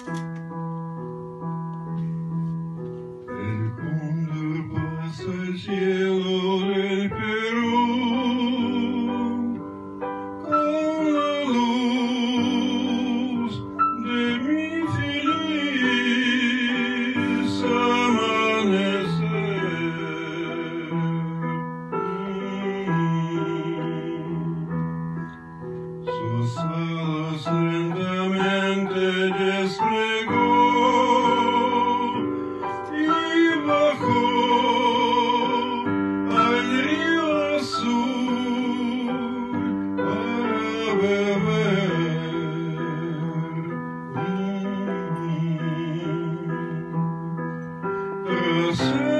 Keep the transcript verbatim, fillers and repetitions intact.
El cóndor pasa el cielo del Perú con la luz de mi feliz amanecer. Sus alas lentamente desplegó y bajó al río azul para beber. Tras